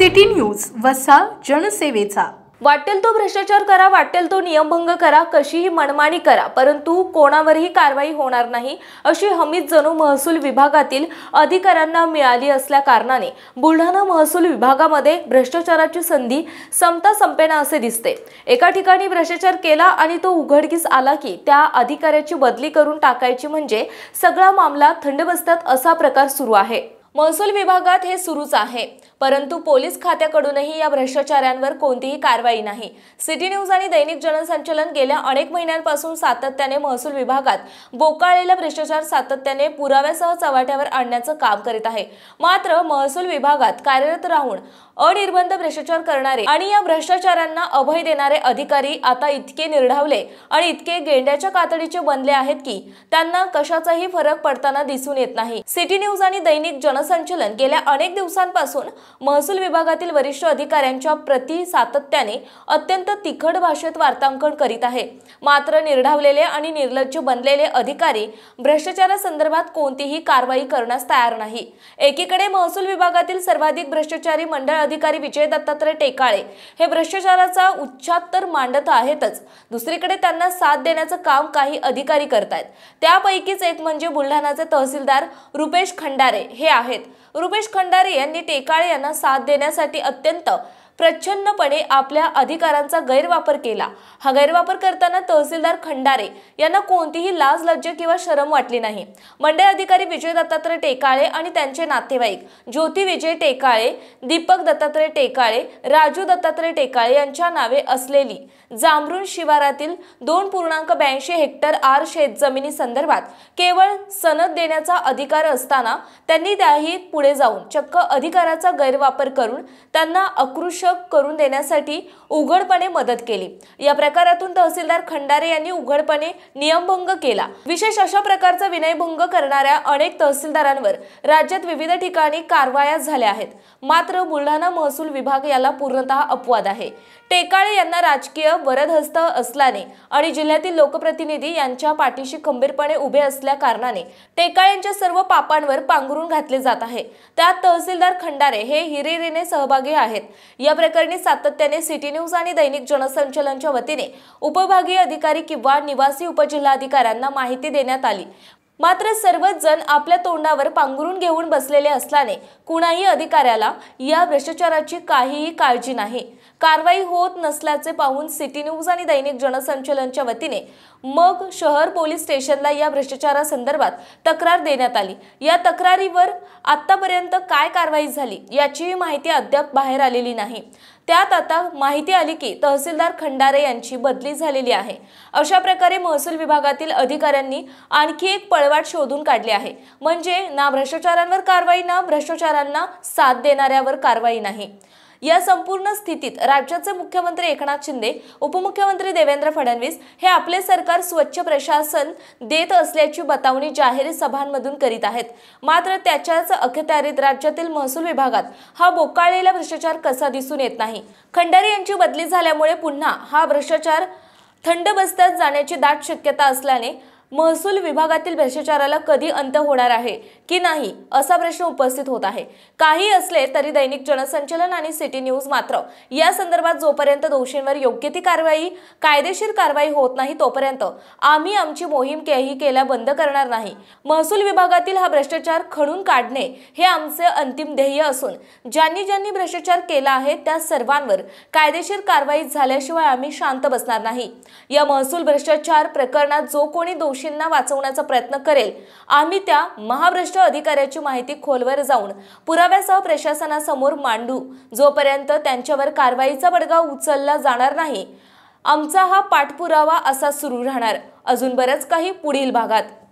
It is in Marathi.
सिटी न्यूज वसा जनसेवेचा। वाटेल तो भ्रष्टाचार करा, वाटेल तो नियमभंग करा, कशीही मनमानी करा, परंतु कोणावरही कारवाई होणार नाही अशी हमीच जणू महसूल विभागातील अधिकाऱ्यांना मिळाली असल्या कारणाने बुलढाणा महसूल विभागामध्ये भ्रष्टाचाराची संधी संपता संपेना असे दिसते। एका ठिकाणी भ्रष्टाचार केला आणि तो उघडकीस आला की त्या अधिकाऱ्याची बदली करून टाकायची म्हणजे सगळा मामला थंड बसतात असा प्रकार सुरू आहे। महसूल विभागात हे सुरूच आहे, परंतु पोलीस खात्याकडूनही या भ्रष्टाचारांवर कोणतीही कारवाई नाही। सिटी न्यूज आणि दैनिक जनसंचालन गेल्या अनेक महिन्यांपासून सातत्याने महसूल विभागात बोकाळलेला भ्रष्टाचार सातत्याने पुराव्यासह चव्हाट्यावर आणण्याचं काम करीत आहे। मात्र महसूल विभागात कार्यरत राहून अनिर्बंध भ्रष्टाचार करणारे आणि या भ्रष्टाचारांना अभय देणारे अधिकारी आता इतके निर्ढावले आणि इतके गेंड्याच्या कातडीचे बनले आहेत की त्यांना कशाचाही फरक पडताना दिसून येत नाही। सिटी न्यूज आणि दैनिक जनसंचालन गेल्या अनेक दिवसांपासून महसूल विभागातील वरिष्ठ अधिकाऱ्यांच्या प्रति सातत्याने अत्यंत तिखट भाषेत वार्तांकन करीत आहे। मात्र निर्ढावलेले आणि निर्लज्ज बनलेले अधिकारी भ्रष्टाचारासंदर्भात कोणतीही कारवाई करण्यास तयार नाही। एकीकडे महसूल विभागातील सर्वाधिक भ्रष्टाचारी मंडळ अधिकारी विजय दत्तात्रय टेकाळे हे भ्रष्टाचाराचा उच्चात तर मांडत आहेतच, दुसरीकडे त्यांना साथ देण्याचं काम काही अधिकारी करतात। त्यापैकीच एक म्हणजे बुलढाणाचे तहसीलदार रुपेश खंडारे हे आहेत। रुपेश खंडारे यांनी टेकाळे यांना साथ देण्यासाठी अत्यंत प्रच्छन्नपणे आपल्या अधिकारांचा गैरवापर केला। हा गैरवापर करताना तहसीलदार खंडारे यांना कोणतीही लाज लज्जा किंवा शरम वाटली नाही। मंडळ अधिकारी विजय दत्तात्रय टेकाळे आणि त्यांचे नातेवाईक ज्योती विजय टेकाळे, दीपक दत्तात्रय टेकाळे, राजू दत्तात्रय टेकाळे यांच्या नावे असलेली जांभरुण शिवारातील 2.82 हेक्टर आर शेतजमिनी संदर्भात केवळ सनद देण्याचा अधिकार असताना त्यांनी त्याही पुढे जाऊन चक्क अधिकाराचा गैरवापर करून त्यांना अकृश करून देण्यासाठी उघडपणे मदत केली। या प्रकारातून तहसीलदार खंडारे यांनी उघडपणे नियमभंग केला। विशेष अशा प्रकारचा विनयभंग करणाऱ्या अनेक तहसीलदारांवर राज्यात विविध ठिकाणी कारवाया झाल्या आहेत। मात्र बुलढाणा महसूल विभाग याला पूर्णतः अपवाद आहे। टेकाळे यांना राजकीय वरदहस्त असल्याने आणि जिल्ह्यातील लोकप्रतिनिधी यांच्या पाठीशी खंबीरपणे उभे असल्या कारणाने टेकाळ्यांच्या सर्व पापांवर पांघरून घातले जात आहे। त्यात तहसीलदार खंडारे हे हिरिरीने सहभागी आहेत। या प्रकरणी सातत्याने सिटी न्यूज आणि दैनिक जनसंचालनच्या वतीने उपविभागीय अधिकारी किंवा निवासी उपजिल्हाधिकाऱ्यांना माहिती देण्यात आली। मात्र सर्वच जण आपल्या तोंडावर पांघरून घेऊन बसलेले असल्याने कुणाही अधिकाऱ्याला या भ्रष्टाचाराची काहीही काळजी नाही। कारवाई होत नसल्याचे पाहून सिटी न्यूज आणि दैनिक जनसंचालनच्या वतीने मग शहर पोलीस स्टेशनला या भ्रष्टाचारासंदर्भात तक्रार देण्यात आली। या तक्रारीवर आतापर्यंत काय कारवाई झाली याची माहिती अद्याप बाहेर आलेली नाही। त्यात आता माहिती आली की तहसीलदार खंडारे यांची बदली झालेली आहे। अशा प्रकारे महसूल विभागातील अधिकाऱ्यांनी आणखी एक पळवाट शोधून काढली आहे, म्हणजे ना भ्रष्टाचारांवर कारवाई ना भ्रष्टाचारांना साथ देणाऱ्यावर कारवाई नाही। या संपूर्ण स्थितीत राज्याचे मुख्यमंत्री एकनाथ शिंदे, उपमुख्यमंत्री देवेंद्र फडणवीस हे आपले सरकार स्वच्छ प्रशासन देत असल्याची बतावणी जाहीर सभांमधून करीत आहेत। मात्र त्याच्याच अखत्यारीत राज्यातील महसूल विभागात हा बोकाळलेला भ्रष्टाचार कसा दिसून येत नाही। खंडारे यांची बदली झाल्यामुळे पुन्हा हा भ्रष्टाचार थंड बसतात जाण्याची दाट शक्यता असल्याने महसूल विभागातील भ्रष्टाचाराला कधी अंत होणार आहे की नाही असा प्रश्न उपस्थित होत आहे। काही असले तरी दैनिक जनसंचालन आणि सिटी न्यूज मात्र या संदर्भात जोपर्यंत दोषींवर योग्य ती कारवाई कायदेशीर कारवाई होत नाही तोपर्यंत आम्ही आमची मोहीम केही केल्या बंद करणार नाही। महसूल विभागातील हा भ्रष्टाचार खणून काढणे हे आमचे अंतिम ध्येय असून ज्यांनी भ्रष्टाचार केला आहे त्या सर्वांवर कायदेशीर कारवाई झाल्याशिवाय आम्ही शांत बसणार नाही। या महसूल भ्रष्टाचार प्रकरणात जो कोणी दोषींना वाचवण्याचा प्रयत्न करेल, आम्ही त्या महाभ्रष्ट अधिकाऱ्याची माहिती खोलवर जाऊन पुराव्यासह प्रशासनासमोर मांडू। जोपर्यंत त्यांच्यावर कारवाईचा बडगा उचलला जाणार नाही, आमचा हा पाठपुरावा असा सुरू राहणार। अजून बरंच काही पुढील भागात।